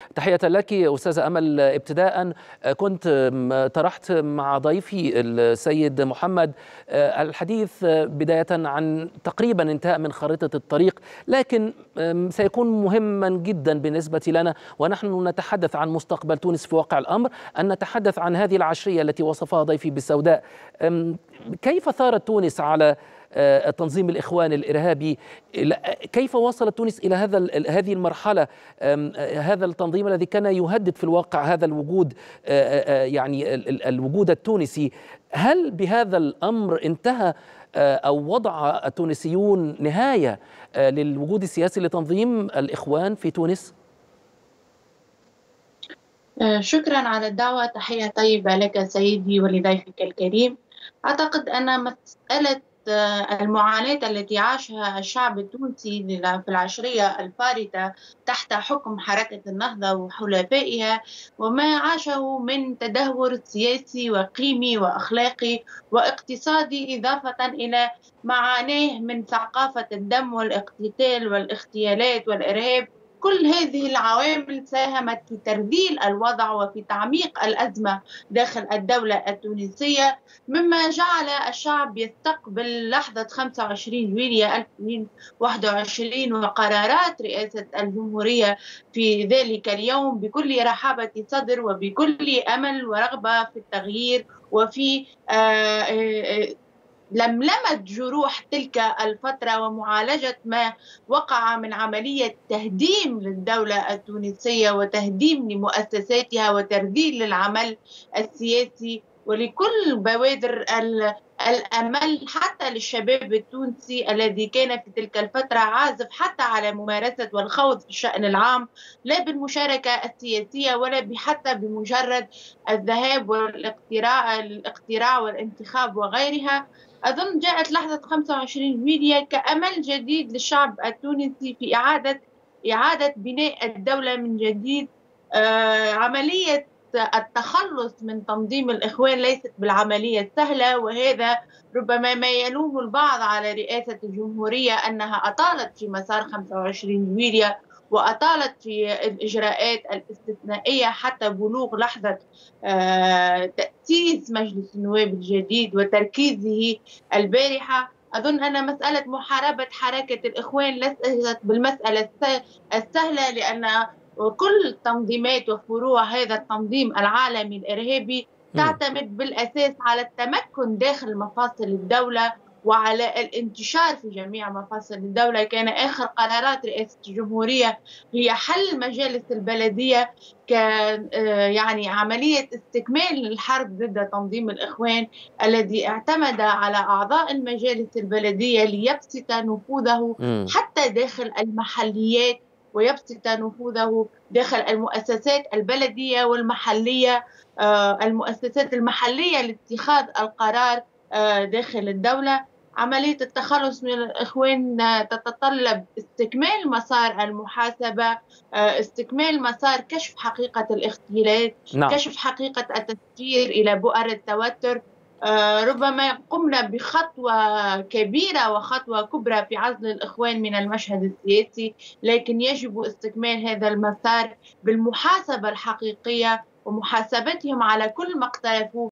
تحية لك أستاذة أمل. ابتداء كنت طرحت مع ضيفي السيد محمد الحديث بداية عن تقريبا انتهاء من خارطة الطريق، لكن سيكون مهما جدا بالنسبة لنا ونحن نتحدث عن مستقبل تونس في واقع الأمر أن نتحدث عن هذه العشرية التي وصفها ضيفي بالسوداء. كيف ثارت تونس على تنظيم الإخوان الإرهابي؟ كيف وصلت تونس إلى هذه المرحلة؟ هذا التنظيم الذي كان يهدد في الواقع هذا الوجود، يعني الوجود التونسي، هل بهذا الأمر انتهى أو وضع التونسيون نهاية للوجود السياسي لتنظيم الإخوان في تونس؟ شكرا على الدعوة. تحية طيبة لك سيدي ولضيفك الكريم. أعتقد أن مسألة المعاناة التي عاشها الشعب التونسي في العشرية الفارطة تحت حكم حركة النهضة وحلفائها، وما عاشه من تدهور سياسي وقيمي وأخلاقي واقتصادي، إضافة إلى معاناة من ثقافة الدم والاقتتال والاغتيالات والإرهاب، كل هذه العوامل ساهمت في ترذيل الوضع وفي تعميق الأزمة داخل الدولة التونسية، مما جعل الشعب يستقبل لحظة 25 يوليو 2021 وقرارات رئاسة الجمهورية في ذلك اليوم بكل رحابة صدر وبكل أمل ورغبة في التغيير وفي لملمة جروح تلك الفترة ومعالجة ما وقع من عملية تهديم للدولة التونسية وتهديم لمؤسساتها وترذيل للعمل السياسي ولكل بوادر الأمل، حتى للشباب التونسي الذي كان في تلك الفترة عازف حتى على ممارسة والخوض في الشأن العام، لا بالمشاركة السياسية ولا حتى بمجرد الذهاب والاقتراع والانتخاب وغيرها. أظن جاءت لحظة 25 يوليو كأمل جديد للشعب التونسي في إعادة بناء الدولة من جديد. عملية التخلص من تنظيم الإخوان ليست بالعملية السهلة، وهذا ربما ما يلوم البعض على رئاسة الجمهورية أنها أطالت في مسار 25 يوليو وأطالت في الإجراءات الاستثنائية حتى بلوغ لحظة تأسيس مجلس النواب الجديد وتركيزه البارحة. أظن أن مسألة محاربة حركة الإخوان ليست بالمسألة السهلة، لأن وكل تنظيمات وفروع هذا التنظيم العالمي الإرهابي تعتمد بالأساس على التمكن داخل مفاصل الدولة وعلى الانتشار في جميع مفاصل الدولة. كان آخر قرارات رئاسة الجمهورية هي حل مجالس البلدية يعني عملية استكمال للحرب ضد تنظيم الإخوان الذي اعتمد على أعضاء المجالس البلدية ليبسط نفوذه حتى داخل المحليات ويبسط نفوذه داخل المؤسسات البلدية والمحلية، المؤسسات المحلية لاتخاذ القرار داخل الدولة. عملية التخلص من الإخوان تتطلب استكمال مسار المحاسبة، استكمال مسار كشف حقيقة الاغتيالات، كشف حقيقة التسجيل إلى بؤر التوتر. ربما قمنا بخطوة كبيرة وخطوة كبرى في عزل الإخوان من المشهد السياسي، لكن يجب استكمال هذا المسار بالمحاسبة الحقيقية ومحاسبتهم على كل ما اقترفوه